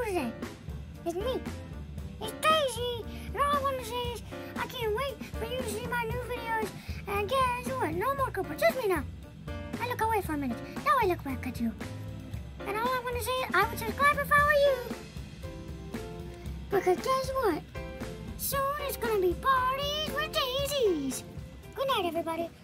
do today? It's me. It's Daisy. And all I want to say is, I can't wait for you to see my new videos. And guess what? No more Cooper. Just me now. I look away for a minute. Now I look back at you. And all I want to say is, I would subscribe if I were you. Because guess what? Soon it's going to be parties with Daisies. Good night, everybody.